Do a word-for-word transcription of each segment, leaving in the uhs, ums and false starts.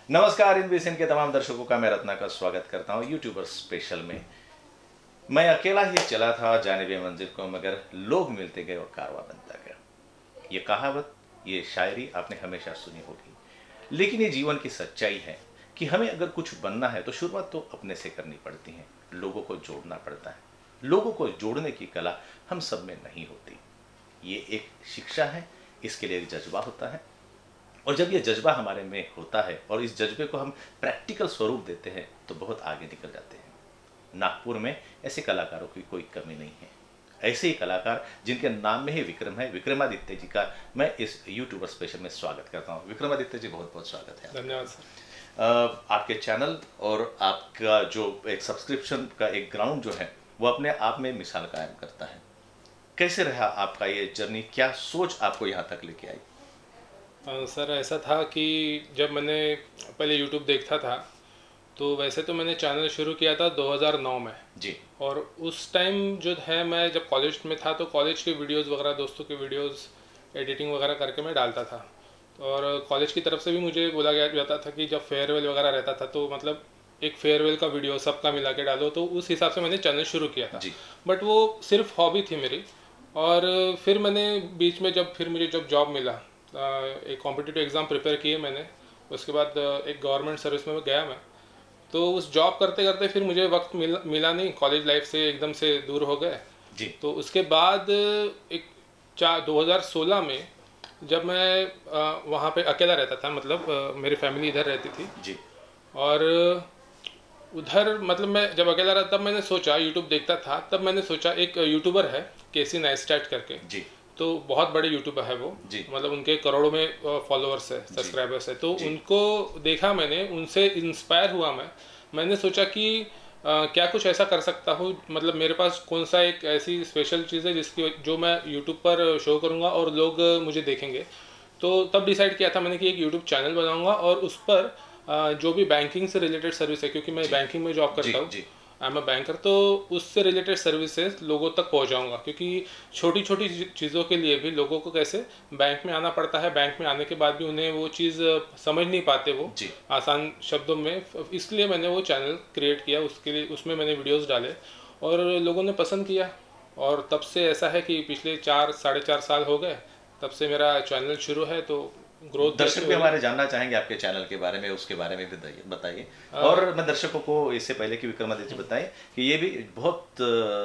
नमस्कार, इन बेसिन के तमाम दर्शकों का मैं रत्ना का स्वागत करता हूँ यूट्यूबर स्पेशल में। मैं अकेला ही चला था जानिबे मंजिल को, मगर लोग मिलते गए और कारवां बनता गया। ये कहावत, ये शायरी आपने हमेशा सुनी होगी, लेकिन ये जीवन की सच्चाई है कि हमें अगर कुछ बनना है तो शुरुआत तो अपने से करनी पड़ती है। लोगों को जोड़ना पड़ता है। लोगों को जोड़ने की कला हम सब में नहीं होती। ये एक शिक्षा है, इसके लिए एक जज्बा होता है, और जब ये जज्बा हमारे में होता है और इस जज्बे को हम प्रैक्टिकल स्वरूप देते हैं तो बहुत आगे निकल जाते हैं। नागपुर में ऐसे कलाकारों की कोई कमी नहीं है। ऐसे ही कलाकार जिनके नाम में ही विक्रम है, विक्रमादित्य जी का मैं इस यूट्यूबर स्पेशल में स्वागत करता हूँ। विक्रमादित्य जी, बहुत बहुत स्वागत है। धन्यवाद सर। आपके चैनल और आपका जो एक सब्सक्रिप्शन का एक ग्राउंड जो है वो अपने आप में मिसाल कायम करता है। कैसे रहा आपका ये जर्नी? क्या सोच आपको यहाँ तक लेके आई? आ, सर ऐसा था कि जब मैंने पहले यूट्यूब देखता था तो वैसे तो मैंने चैनल शुरू किया था दो हज़ार नौ में जी। और उस टाइम जो है मैं जब कॉलेज में था तो कॉलेज के वीडियोस वगैरह, दोस्तों के वीडियोस एडिटिंग वगैरह करके मैं डालता था। और कॉलेज की तरफ से भी मुझे बोला गया जाता था कि जब फेयरवेल वगैरह रहता था तो मतलब एक फेयरवेल का वीडियो सबका मिला के डालो, तो उस हिसाब से मैंने चैनल शुरू किया था। बट वो सिर्फ हॉबी थी मेरी। और फिर मैंने बीच में जब फिर मुझे जब जॉब मिला, एक कॉम्पिटिटिव एग्ज़ाम प्रिपेयर किए मैंने, उसके बाद एक गवर्नमेंट सर्विस में गया मैं। तो उस जॉब करते करते फिर मुझे वक्त मिला मिला नहीं, कॉलेज लाइफ से एकदम से दूर हो गए जी। तो उसके बाद एक चार दो हज़ार सोलह में जब मैं वहाँ पे अकेला रहता था, मतलब मेरी फैमिली इधर रहती थी जी। और उधर मतलब मैं जब अकेला रहा तब मैंने सोचा, यूट्यूब देखता था तब मैंने सोचा एक यूट्यूबर है केसी नाइस्टैट करके जी, तो बहुत बड़े यूट्यूबर है वो जी, मतलब उनके करोड़ों में फॉलोअर्स है, सब्सक्राइबर्स है। तो उनको देखा मैंने, उनसे इंस्पायर हुआ मैं मैंने सोचा कि आ, क्या कुछ ऐसा कर सकता हूँ, मतलब मेरे पास कौन सा एक ऐसी स्पेशल चीज़ है जिसकी जो मैं यूट्यूब पर शो करूँगा और लोग मुझे देखेंगे। तो तब डिसाइड किया था मैंने कि एक यूट्यूब चैनल बनाऊँगा और उस पर जो भी बैंकिंग से रिलेटेड सर्विस है, क्योंकि मैं बैंकिंग में जॉब करता हूँ, आई एम अ बैंकर, तो उससे रिलेटेड सर्विसेज लोगों तक पहुंचाऊंगा। क्योंकि छोटी छोटी चीज़ों के लिए भी लोगों को कैसे बैंक में आना पड़ता है, बैंक में आने के बाद भी उन्हें वो चीज़ समझ नहीं पाते वो आसान शब्दों में, इसलिए मैंने वो चैनल क्रिएट किया। उसके लिए उसमें मैंने वीडियोस डाले और लोगों ने पसंद किया। और तब से ऐसा है कि पिछले चार साढ़े चार साल हो गए तब से मेरा चैनल शुरू है। तो ग्रोथ दर्शक भी हमारे जानना चाहेंगे आपके चैनल के बारे में, उसके बारे में भी बताइए। और मैं दर्शकों को इससे पहले कि विक्रमादित्य बताएं कि ये भी बहुत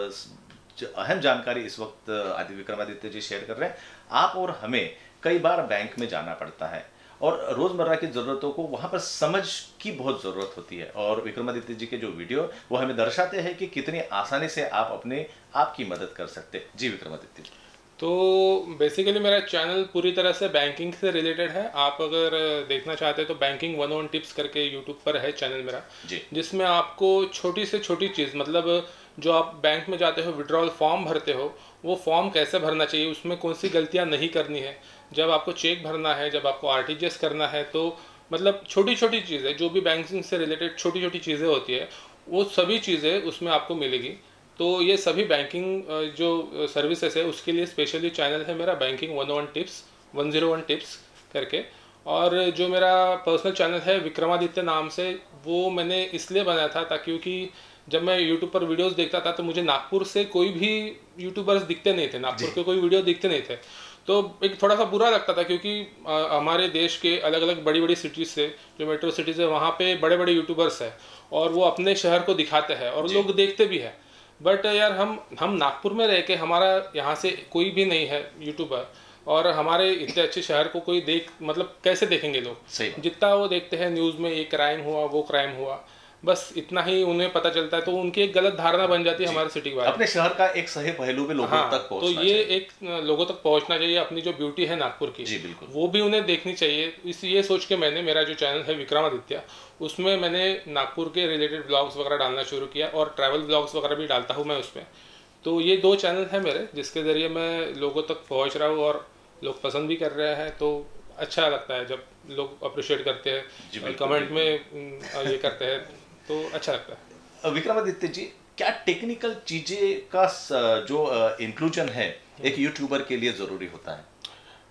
अहम जानकारी इस वक्त आदि विक्रमादित्य जी शेयर कर रहे हैं। आप और हमें कई बार बैंक में जाना पड़ता है और रोजमर्रा की जरूरतों को वहां पर समझ की बहुत जरूरत होती है, और विक्रमादित्य जी के जो वीडियो वो हमें दर्शाते हैं कि कितनी आसानी से आप अपने आप की मदद कर सकते हैं। जी विक्रमादित्य जी। तो बेसिकली मेरा चैनल पूरी तरह से बैंकिंग से रिलेटेड है। आप अगर देखना चाहते हैं तो बैंकिंग वन ऑन टिप्स करके यूट्यूब पर है चैनल मेरा, जिसमें आपको छोटी से छोटी चीज़, मतलब जो आप बैंक में जाते हो विड्रॉल फॉर्म भरते हो, वो फॉर्म कैसे भरना चाहिए, उसमें कौन सी गलतियां नहीं करनी है, जब आपको चेक भरना है, जब आपको आर टी जी एस करना है, तो मतलब छोटी छोटी चीज़ें जो भी बैंकिंग से रिलेटेड छोटी छोटी चीज़ें होती है वो सभी चीज़ें उसमें आपको मिलेगी। तो ये सभी बैंकिंग जो सर्विसेज है उसके लिए स्पेशली चैनल है मेरा, banking one one tips one zero one tips करके। और जो मेरा पर्सनल चैनल है विक्रमादित्य नाम से, वो मैंने इसलिए बनाया था ताकि, क्योंकि जब मैं यूट्यूब पर वीडियोस देखता था तो मुझे नागपुर से कोई भी यूट्यूबर्स दिखते नहीं थे, नागपुर के कोई वीडियो दिखते नहीं थे। तो एक थोड़ा सा बुरा लगता था, क्योंकि आ, हमारे देश के अलग अलग बड़ी बड़ी सिटीज़ से, जो मेट्रो सिटीज़ है, वहाँ पे बड़े बड़े यूट्यूबर्स हैं और वो अपने शहर को दिखाते हैं और लोग देखते भी हैं। बट यार हम हम नागपुर में रह के, हमारा यहाँ से कोई भी नहीं है यूट्यूबर, और हमारे इतने अच्छे शहर को कोई देख, मतलब कैसे देखेंगे लोग? जितना वो देखते हैं न्यूज़ में, ये क्राइम हुआ वो क्राइम हुआ, बस इतना ही उन्हें पता चलता है, तो उनकी एक गलत धारणा बन जाती है हमारे सिटी के बारे में। अपने शहर का एक सही पहलू भी लोगों हाँ, तक पहुंचना तो ये एक लोगों तक पहुंचना चाहिए। अपनी जो ब्यूटी है नागपुर की, जी बिल्कुल, वो भी उन्हें देखनी चाहिए। इस ये सोच के मैंने मेरा जो चैनल है विक्रमादित्य, उसमें मैंने नागपुर के रिलेटेड ब्लॉग्स वगैरह डालना शुरू किया और ट्रैवल ब्लॉग्स वगैरह भी डालता हूँ मैं उसमें। तो ये दो चैनल है मेरे जिसके ज़रिए मैं लोगों तक पहुँच रहा हूँ और लोग पसंद भी कर रहे हैं। तो अच्छा लगता है जब लोग अप्रिशिएट करते हैं, कमेंट में ये करते हैं, तो अच्छा लगता है। विक्रमादित्य जी, क्या टेक्निकल चीजें का जो इंक्लूजन है एक यूट्यूबर के लिए जरूरी होता है?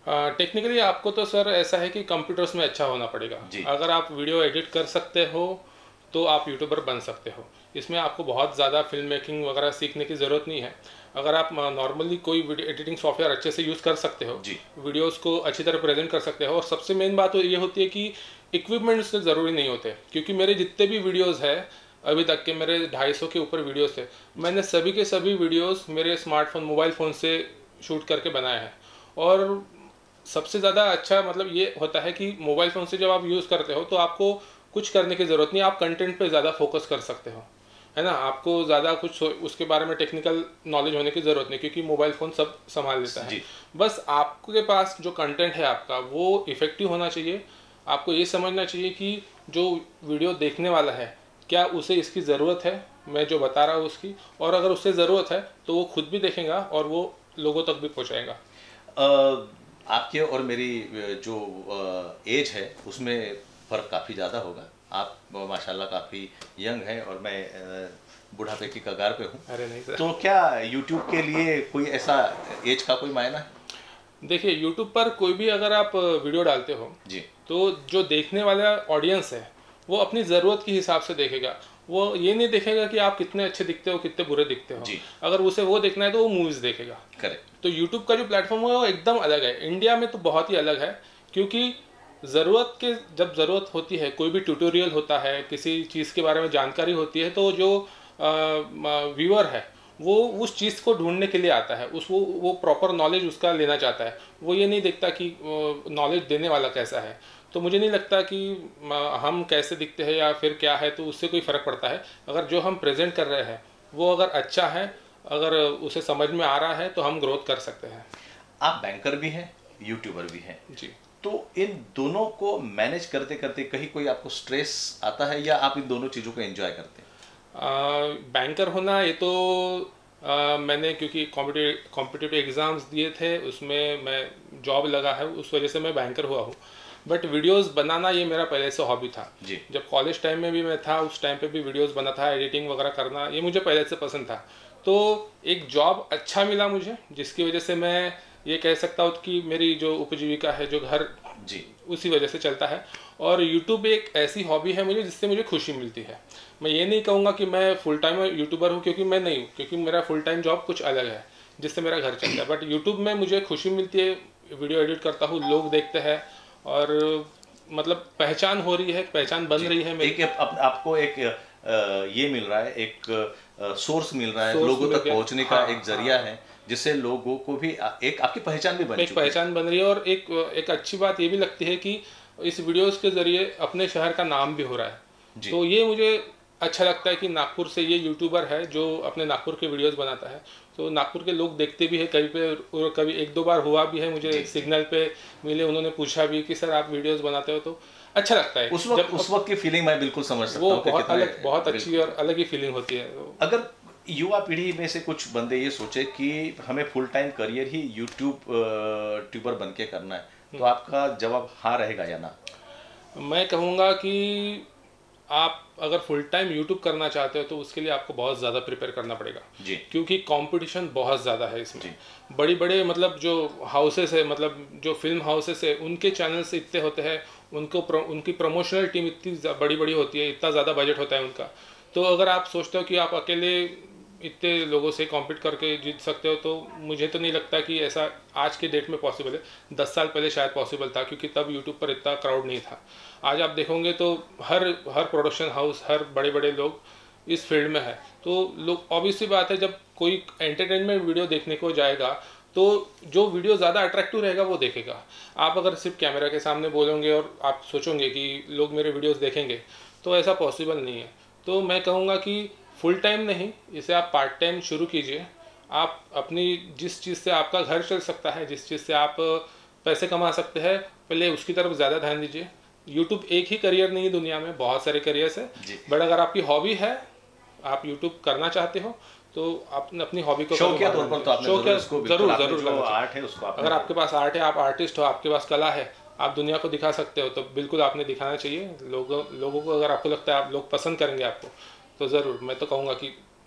टेक्निकली uh, आपको तो सर ऐसा है कि कंप्यूटर्स में अच्छा होना पड़ेगा। अगर आप वीडियो एडिट कर सकते हो तो आप यूट्यूबर बन सकते हो। इसमें आपको बहुत ज़्यादा फिल्म मेकिंग वगैरह सीखने की ज़रूरत नहीं है। अगर आप नॉर्मली कोई वीडियो एडिटिंग सॉफ्टवेयर अच्छे से यूज़ कर सकते हो, वीडियोस को अच्छी तरह प्रेजेंट कर सकते हो, और सबसे मेन बात तो ये होती है कि इक्विपमेंट्स से ज़रूरी नहीं होते। क्योंकि मेरे जितने भी वीडियोस है अभी तक के, मेरे ढाई सौ के ऊपर वीडियोस थे, मैंने सभी के सभी वीडियोस मेरे स्मार्टफोन मोबाइल फ़ोन से शूट करके बनाए हैं। और सबसे ज़्यादा अच्छा मतलब ये होता है कि मोबाइल फ़ोन से जब आप यूज़ करते हो तो आपको कुछ करने की ज़रूरत नहीं, आप कंटेंट पे ज़्यादा फोकस कर सकते हो, है ना। आपको ज़्यादा कुछ उसके बारे में टेक्निकल नॉलेज होने की ज़रूरत नहीं, क्योंकि मोबाइल फ़ोन सब संभाल लेता है। बस आपके पास जो कंटेंट है आपका वो इफ़ेक्टिव होना चाहिए। आपको ये समझना चाहिए कि जो वीडियो देखने वाला है क्या उसे इसकी ज़रूरत है, मैं जो बता रहा हूँ उसकी, और अगर उससे ज़रूरत है तो वो खुद भी देखेगा और वो लोगों तक भी पहुँचाएगा। आपके और मेरी जो एज है उसमें फ़र्क काफ़ी ज़्यादा होगा। आप माशाल्लाह काफ़ी यंग हैं और मैं बुढ़ापे की कगार पे हूँ। अरे नहीं सर। तो क्या यूट्यूब के लिए कोई ऐसा एज का कोई मायना है? देखिए, यूट्यूब पर कोई भी अगर आप वीडियो डालते हो जी, तो जो देखने वाला ऑडियंस है वो अपनी ज़रूरत के हिसाब से देखेगा। वो ये नहीं देखेगा कि आप कितने अच्छे दिखते हो, कितने बुरे दिखते हो। अगर उसे वो देखना है तो वो मूवीज़ देखेगा। करेक्ट। तो यूट्यूब का जो प्लेटफॉर्म है वो एकदम अलग है। इंडिया में तो बहुत ही अलग है, क्योंकि ज़रूरत के जब ज़रूरत होती है, कोई भी ट्यूटोरियल होता है, किसी चीज़ के बारे में जानकारी होती है, तो जो व्यूअर है वो उस चीज़ को ढूंढने के लिए आता है, उस वो वो प्रॉपर नॉलेज उसका लेना चाहता है। वो ये नहीं देखता कि नॉलेज देने वाला कैसा है। तो मुझे नहीं लगता कि हम कैसे दिखते हैं या फिर क्या है तो उससे कोई फ़र्क पड़ता है। अगर जो हम प्रेजेंट कर रहे हैं वो अगर अच्छा है, अगर उसे समझ में आ रहा है, तो हम ग्रोथ कर सकते हैं। आप बैंकर भी हैं, यूट्यूबर भी हैं जी, तो इन दोनों को मैनेज करते करते कहीं कोई आपको स्ट्रेस आता है या आप इन दोनों चीज़ों को एंजॉय करते हैं? बैंकर होना ये तो आ, मैंने क्योंकि कॉम्पिटिटिव कॉम्पिटिटिव एग्ज़ाम्स दिए थे, उसमें मैं जॉब लगा है, उस वजह से मैं बैंकर हुआ हूँ। बट वीडियोस बनाना ये मेरा पहले से हॉबी था जी। जब कॉलेज टाइम में भी मैं था, उस टाइम पे भी वीडियोस बना था, एडिटिंग वगैरह करना ये मुझे पहले से पसंद था। तो एक जॉब अच्छा मिला मुझे, जिसकी वजह से मैं ये कह सकता हूँ कि मेरी जो उपजीविका है, जो घर जी, उसी वजह से चलता है। और यूट्यूब एक ऐसी हॉबी है मुझे जिससे मुझे खुशी मिलती है। मैं ये नहीं कहूँगा कि मैं फुल टाइम यूट्यूबर हूँ, क्योंकि मैं नहीं हूँ, क्योंकि मेरा फुल टाइम जॉब कुछ अलग है जिससे मेरा घर चलता है। बट यूट्यूब में मुझे खुशी मिलती है, वीडियो एडिट करता हूँ, लोग देखते हैं और मतलब पहचान हो रही है, पहचान बन रही है मेरी। एक आप, आपको एक ये मिल रहा है, एक सोर्स मिल रहा है, लोगों तक पहुँचने का एक जरिया है, जिससे लोगों को भी एक आपकी पहचान भी बन एक पहचान बन रही है। और एक एक अच्छी बात ये भी लगती है कि इस वीडियोस के जरिए अपने शहर का नाम भी हो रहा है। तो ये मुझे अच्छा लगता है कि नागपुर से ये यूट्यूबर है जो अपने नागपुर के वीडियोस बनाता है, तो नागपुर के लोग देखते भी है कहीं पे, और कभी एक दो बार हुआ भी है मुझे, सिग्नल पे मिले, उन्होंने पूछा भी कि सर आप वीडियोस बनाते हो, तो अच्छा लगता है। उस वक्त उस वक्त की फीलिंग मैं बिल्कुल समझ सकता हूं, वो बहुत अलग, बहुत अच्छी और अलग ही फीलिंग होती है। अगर युवा पीढ़ी में से कुछ बंदे ये सोचे कि हमें फुल टाइम करियर ही यूट्यूब ट्यूबर बन के करना है, तो आपका जवाब हाँ रहेगा या ना? मैं कहूँगा कि आप अगर फुल टाइम यूट्यूब करना चाहते हो तो उसके लिए आपको बहुत ज़्यादा प्रिपेयर करना पड़ेगा जी, क्योंकि कंपटीशन बहुत ज़्यादा है इसमें। बड़ी बड़े मतलब जो हाउसेस है, मतलब जो फिल्म हाउसेस है, उनके चैनल्स इतने होते हैं, उनको प्रो, उनकी प्रमोशनल टीम इतनी बड़ी बड़ी होती है, इतना ज़्यादा बजट होता है उनका। तो अगर आप सोचते हो कि आप अकेले इतने लोगों से कॉम्पीट करके जीत सकते हो, तो मुझे तो नहीं लगता कि ऐसा आज के डेट में पॉसिबल है। दस साल पहले शायद पॉसिबल था, क्योंकि तब यूट्यूब पर इतना क्राउड नहीं था। आज आप देखोगे तो हर हर प्रोडक्शन हाउस, हर बड़े बड़े लोग इस फील्ड में है। तो लोग, ऑब्वियसली बात है, जब कोई एंटरटेनमेंट वीडियो देखने को जाएगा तो जो वीडियो ज़्यादा अट्रैक्टिव रहेगा वो देखेगा। आप अगर सिर्फ कैमरा के सामने बोलोगे और आप सोचोगे कि लोग मेरे वीडियोस देखेंगे, तो ऐसा पॉसिबल नहीं है। तो मैं कहूँगा कि फुल टाइम नहीं, इसे आप पार्ट टाइम शुरू कीजिए। आप अपनी जिस चीज़ से आपका घर चल सकता है, जिस चीज़ से आप पैसे कमा सकते हैं, पहले उसकी तरफ ज़्यादा ध्यान दीजिए। यूट्यूब एक ही करियर नहीं है, दुनिया में बहुत सारे करियर्स है। बट अगर आपकी हॉबी है, आप यूट्यूब करना चाहते हो, तो आप अपनी हॉबी को शौकिया तौर पर तो आपने जरूर जरूर जरूर आर्ट है उसको, अगर आपके पास आर्ट है, आप आर्टिस्ट हो, आपके पास कला है, आप दुनिया को दिखा सकते हो, तो बिल्कुल आपने दिखाना चाहिए। लोगों लोगों को अगर आपको लगता है आप लोग पसंद करेंगे आपको, तो ज़रूर मैं तो कहूँगा कि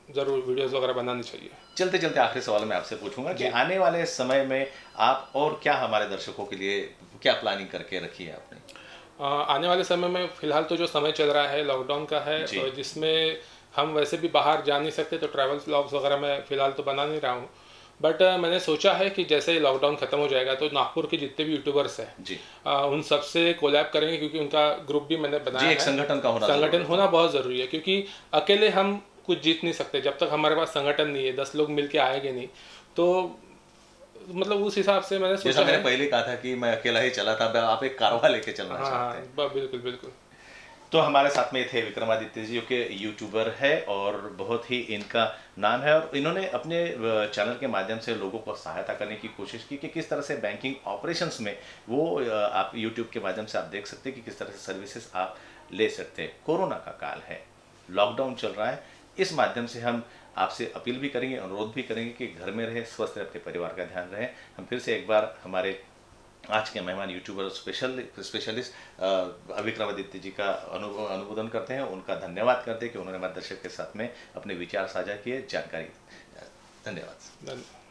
ज़रूर वीडियोस वगैरह बनानी चाहिए। चलते चलते आखिरी सवाल मैं आपसे पूछूंगा कि आने वाले समय में आप और क्या हमारे दर्शकों के लिए क्या प्लानिंग करके रखी है आपने? आ, आने वाले समय में फ़िलहाल तो जो समय चल रहा है लॉकडाउन का है, जिसमें हम वैसे भी बाहर जा नहीं सकते, तो ट्रैवल व्लॉग्स वगैरह मैं फ़िलहाल तो बना नहीं रहा हूँ। बट uh, मैंने सोचा है कि जैसे ही लॉकडाउन ख़त्म हो जाएगा तो नागपुर के जितने भी यूट्यूबर्स हैं जी uh, उन सबसे कोलैब करेंगे, क्योंकि उनका ग्रुप भी मैंने बनाया है। एक संगठन का होना संगठन होना बहुत ज़रूरी है, क्योंकि अकेले हम कुछ जीत नहीं सकते। जब तक हमारे पास संगठन नहीं है, दस लोग मिलके आएंगे नहीं, तो मतलब उस हिसाब से मैंने सोचा, जैसा मैंने पहले कहा था कि मैं अकेला ही चला था, आप एक कारवा लेके चलना हाँ चाहते हैं। हाँ बिल्कुल बिल्कुल। तो हमारे साथ में थे विक्रमादित्य जी, जो कि यूट्यूबर है और बहुत ही इनका नाम है, और इन्होंने अपने चैनल के माध्यम से लोगों को सहायता करने की कोशिश की कि किस तरह से बैंकिंग ऑपरेशंस में वो आप यूट्यूब के माध्यम से आप देख सकते हैं कि किस तरह से सर्विसेज आप ले सकते हैं। कोरोना का काल है, लॉकडाउन चल रहा है, इस माध्यम से हम आपसे अपील भी करेंगे, अनुरोध भी करेंगे कि घर में रहे, स्वस्थ रहे, अपने परिवार का ध्यान रहे। हम फिर से एक बार हमारे आज के मेहमान YouTuber special specialist Vikramaditya ji का अनु अनुमोदन करते हैं, उनका धन्यवाद करते हैं कि उन्होंने हमारे दर्शक के साथ में अपने विचार साझा किए, जानकारी। धन्यवाद। धन्यवाद।